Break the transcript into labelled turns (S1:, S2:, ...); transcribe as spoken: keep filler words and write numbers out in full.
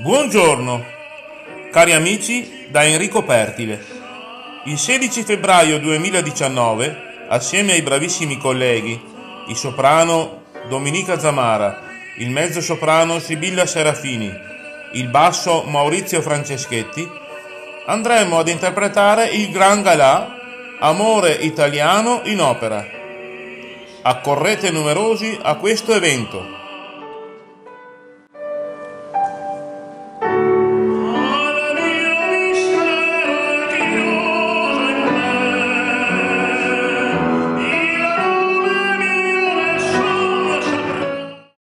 S1: Buongiorno, cari amici da Enrico Pertile. Il sedici febbraio duemiladiciannove, assieme ai bravissimi colleghi, il soprano Dominica Zamara, il mezzosoprano Sibilla Serafini, il basso Maurizio Franceschetti, andremo ad interpretare il Gran Galà Amore italiano in opera. Accorrete numerosi a questo evento.